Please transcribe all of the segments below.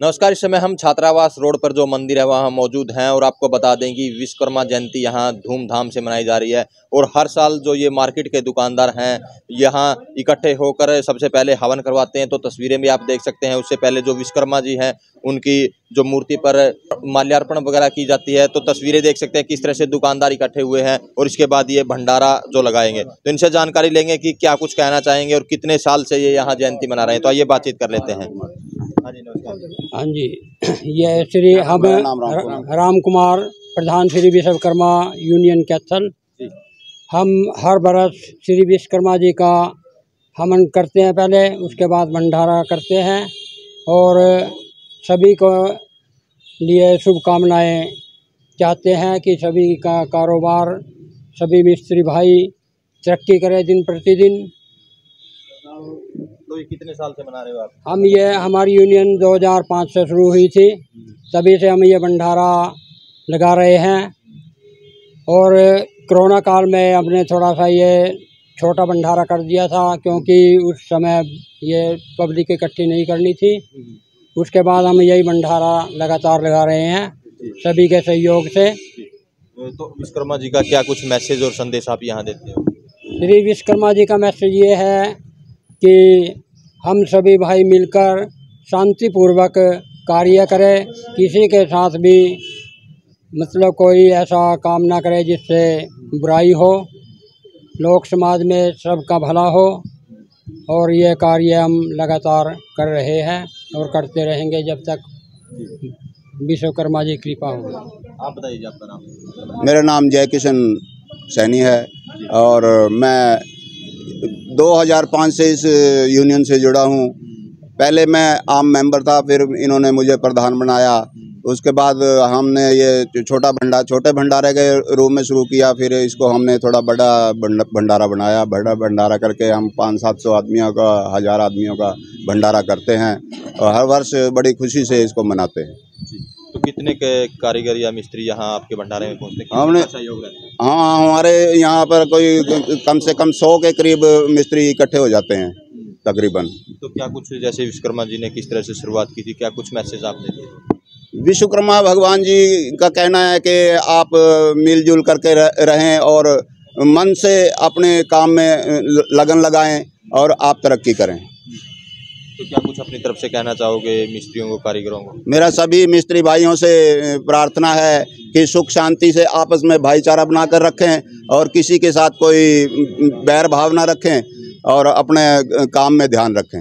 नमस्कार। इस समय हम छात्रावास रोड पर जो मंदिर है वहाँ मौजूद हैं और आपको बता दें कि विश्वकर्मा जयंती यहाँ धूमधाम से मनाई जा रही है और हर साल जो ये मार्केट के दुकानदार हैं यहाँ इकट्ठे होकर सबसे पहले हवन करवाते हैं। तो तस्वीरें भी आप देख सकते हैं। उससे पहले जो विश्वकर्मा जी हैं उनकी जो मूर्ति पर माल्यार्पण वगैरह की जाती है। तो तस्वीरें देख सकते हैं किस तरह से दुकानदार इकट्ठे हुए हैं और इसके बाद ये भंडारा जो लगाएंगे। तो इनसे जानकारी लेंगे कि क्या कुछ कहना चाहेंगे और कितने साल से ये यहाँ जयंती मना रहे हैं। तो आइए बातचीत कर लेते हैं। हाँ जी, ये श्री हम राम कुमार प्रधान श्री विश्वकर्मा यूनियन कैथल। हम हर बरस श्री विश्वकर्मा जी का हवन करते हैं पहले, उसके बाद भंडारा करते हैं और सभी को लिए शुभकामनाएं चाहते हैं कि सभी का कारोबार, सभी मिस्त्री भाई तरक्की करें दिन प्रतिदिन। तो ये कितने साल से मना रहे हो आप? हमारी यूनियन 2005 से शुरू हुई थी, तभी से हम ये भंडारा लगा रहे हैं। और कोरोना काल में हमने थोड़ा सा ये छोटा भंडारा कर दिया था क्योंकि उस समय ये पब्लिक इकट्ठी नहीं करनी थी। उसके बाद हम यही भंडारा लगातार लगा रहे हैं सभी के सहयोग से। तो विश्वकर्मा जी का क्या कुछ मैसेज और संदेश आप यहाँ देते हो? श्री विश्वकर्मा जी का मैसेज ये है कि हम सभी भाई मिलकर शांतिपूर्वक कार्य करें, किसी के साथ भी मतलब कोई ऐसा काम ना करे जिससे बुराई हो, लोक समाज में सबका भला हो। और ये कार्य हम लगातार कर रहे हैं और करते रहेंगे जब तक विश्वकर्मा जी कृपा होगी। आप बताइए आपका नाम? मेरा नाम जय किशन सैनी है और मैं 2005 से इस यूनियन से जुड़ा हूँ। पहले मैं आम मेंबर था, फिर इन्होंने मुझे प्रधान बनाया। उसके बाद हमने ये छोटे भंडारे के रूप में शुरू किया, फिर इसको हमने थोड़ा बड़ा भंडारा बनाया। बड़ा भंडारा करके हम 500-700 आदमियों का, 1000 आदमियों का भंडारा करते हैं और हर वर्ष बड़ी खुशी से इसको मनाते हैं। तो कितने के कारीगर या मिस्त्री यहाँ आपके भंडारे में पहुँचते हैं? हमने सहयोग रहता है? हाँ, हमारे यहाँ पर कोई कम से कम 100 के करीब मिस्त्री इकट्ठे हो जाते हैं तकरीबन। तो क्या कुछ, जैसे विश्वकर्मा जी ने किस तरह से शुरुआत की थी, क्या कुछ मैसेज आप देते हैं? विश्वकर्मा भगवान जी का कहना है कि आप मिलजुल करके रहें और मन से अपने काम में लगन लगाएं और आप तरक्की करें। तो क्या कुछ अपनी तरफ से कहना चाहोगे मिस्त्रियों को, कारीगरों को? मेरा सभी मिस्त्री भाइयों से प्रार्थना है कि सुख शांति से आपस में भाईचारा बनाकर रखें और किसी के साथ कोई बैर भाव ना रखें और अपने काम में ध्यान रखें।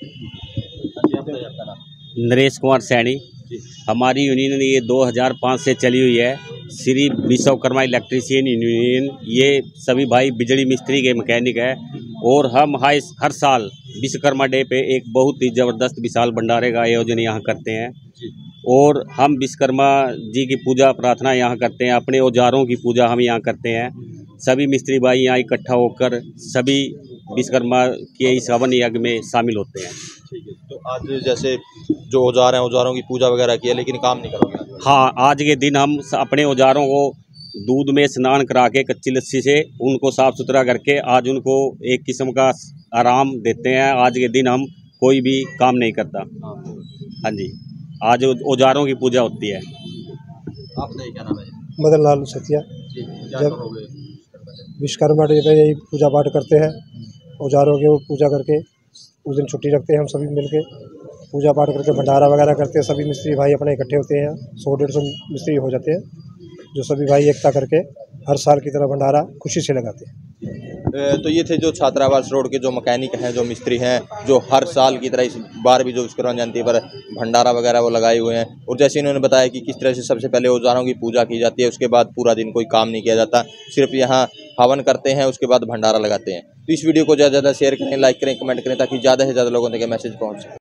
नरेश कुमार सैनी। हमारी यूनियन ये 2005 से चली हुई है, श्री विश्वकर्मा इलेक्ट्रीशियन यूनियन। ये सभी भाई बिजली मिस्त्री के मैकेनिक है और हम हर साल विश्वकर्मा डे पे एक बहुत ही ज़बरदस्त विशाल भंडारे का आयोजन यहाँ करते हैं और हम विश्वकर्मा जी की पूजा प्रार्थना यहाँ करते हैं। अपने औजारों की पूजा हम यहाँ करते हैं। सभी मिस्त्री भाई यहाँ इकट्ठा होकर सभी विश्वकर्मा के इस हवन यज्ञ में शामिल होते हैं। ठीक है। तो आज जैसे जो औजार हैं, औजारों की पूजा वगैरह की है, लेकिन काम नहीं करोगे? हाँ, आज के दिन हम अपने औजारों को दूध में स्नान करा के कच्ची लस्सी से उनको साफ़ सुथरा करके आज उनको एक किस्म का आराम देते हैं। आज के दिन हम कोई भी काम नहीं करता। हाँ जी, आज औजारों की पूजा होती है। आपने क्या नाम है? मदन लाल सतिया। जब विश्वकर्मा डे पे यही पूजा पाठ करते हैं, औजारों की पूजा करके उस दिन छुट्टी रखते हैं। हम सभी मिलके पूजा पाठ करके भंडारा वगैरह करते हैं। सभी मिस्त्री भाई अपने इकट्ठे होते हैं, 100-150 मिस्त्री हो जाते हैं, जो सभी भाई एकता करके हर साल की तरह भंडारा खुशी से लगाते हैं। तो ये थे जो छात्रावास रोड के जो मैकेनिक हैं, जो मिस्त्री हैं, जो हर साल की तरह इस बार भी जो विश्वकर्मा जयंती पर भंडारा वगैरह वो लगाए हुए हैं। और जैसे इन्होंने बताया कि किस तरह से सबसे पहले औजारों की पूजा की जाती है, उसके बाद पूरा दिन कोई काम नहीं किया जाता, सिर्फ यहाँ हवन करते हैं, उसके बाद भंडारा लगाते हैं। तो इस वीडियो को ज़्यादा से ज़्यादा शेयर करें, लाइक करें, कमेंट करें ताकि ज़्यादा से ज़्यादा लोगों तक मैसेज पहुँचे।